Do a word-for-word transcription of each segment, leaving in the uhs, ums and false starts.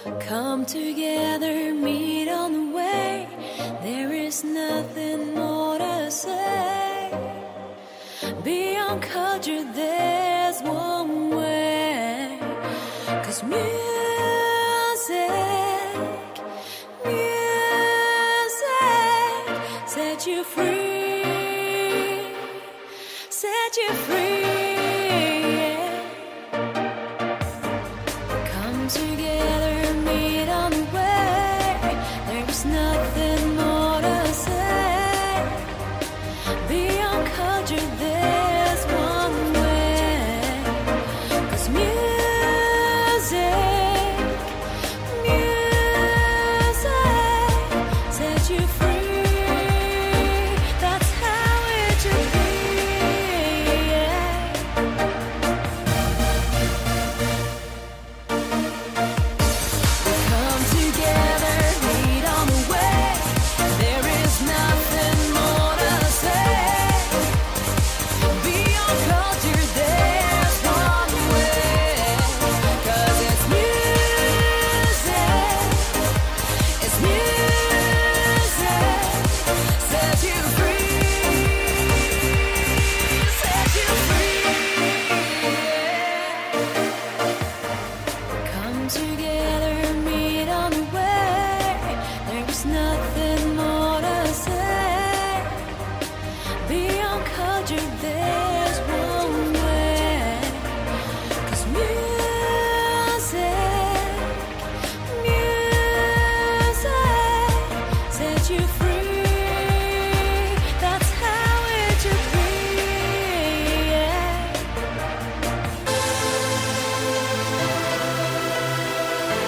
Come together, meet on the way. There is nothing more to say. Beyond culture, there's one way. 'Cause music, music set you free, set you free. Yeah. Come together, meet on the way. There's nothing more to say. Beyond culture, there's one way. 'Cause music, music set you free. That's how it should be. Yeah. Come together, meet on the way. There is nothing more to say. Beyond culture, there's one way. 'Cause it's music, it's music, set you free, set you free. Come together, meet on the way. There's nothing more to say. Beyond culture, there's one way. 'Cause music, music set you free. That's how it should be. Yeah.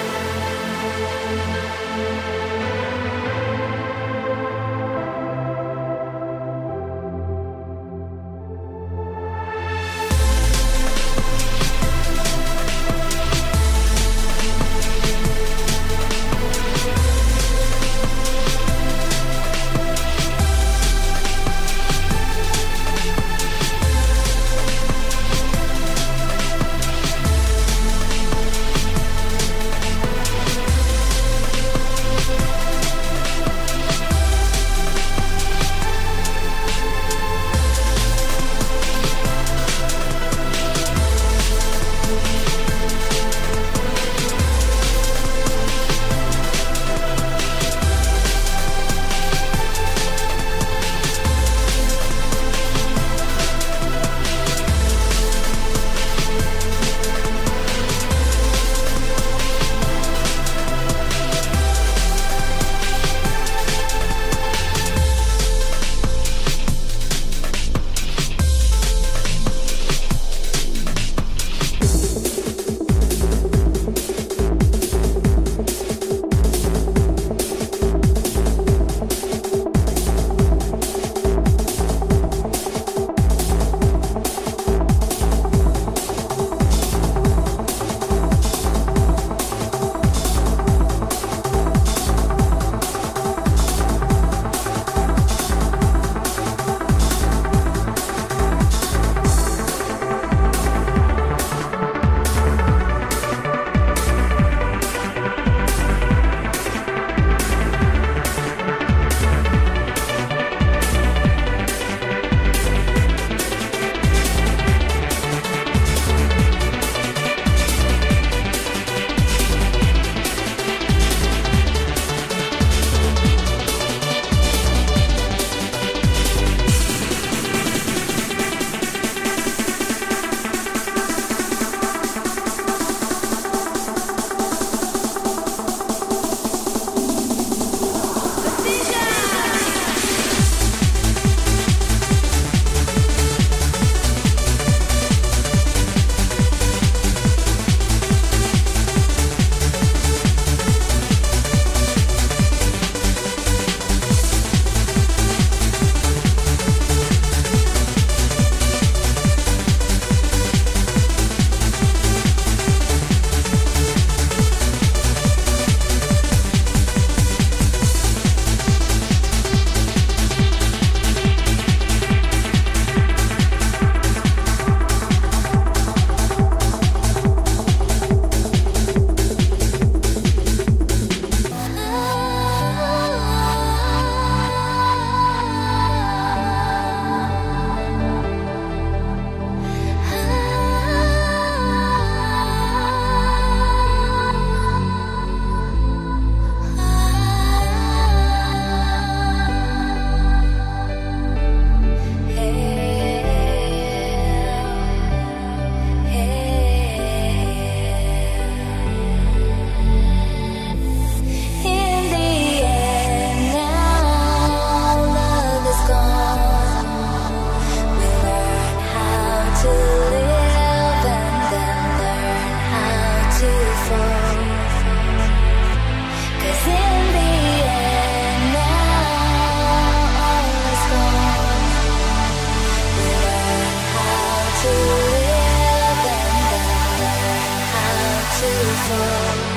beautiful.